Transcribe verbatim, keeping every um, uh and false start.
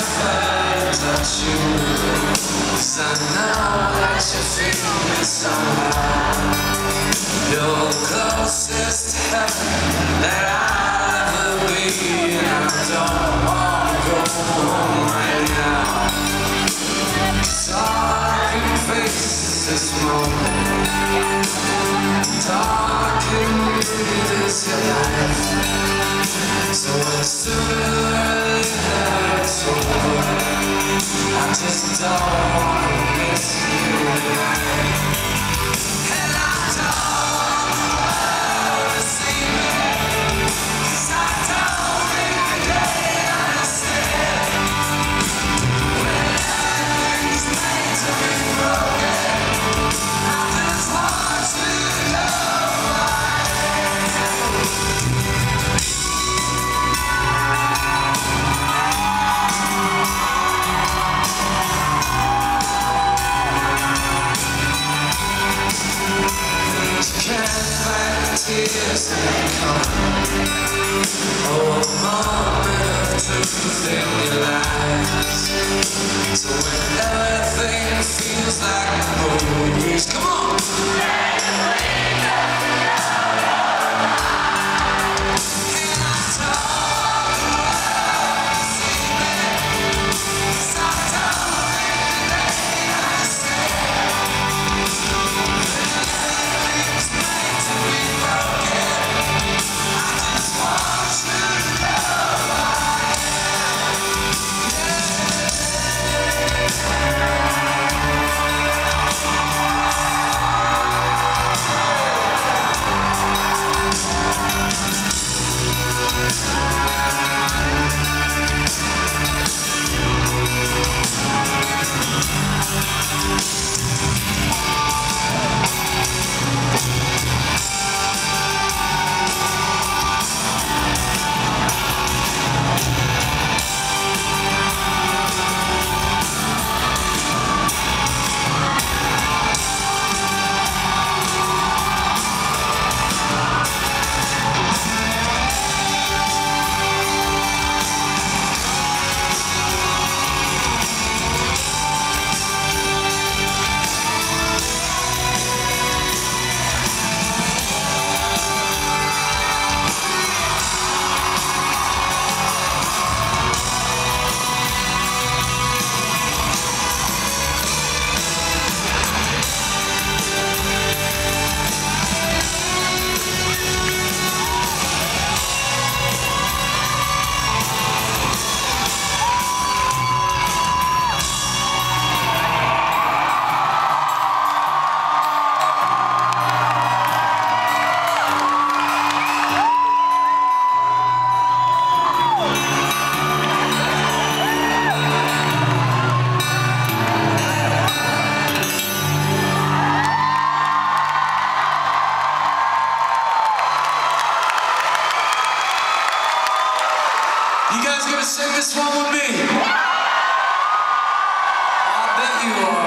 never touch you, 'cause I know that you feel me somehow. You're the closest to heaven that I'll ever be, and I don't wanna go home right now. 'Cause all I can face is this moment. All I can breathe is your life. So when sooner or later it's over, I just don't wanna miss you. And I don't wanna see me, 'cause I don't really understand. When everything's made to be broken, I just want to know. Tears that come, oh, a moment of truth in your lives. So when everything feels like a breeze, come on! You guys gonna sing this one with me? I bet you are.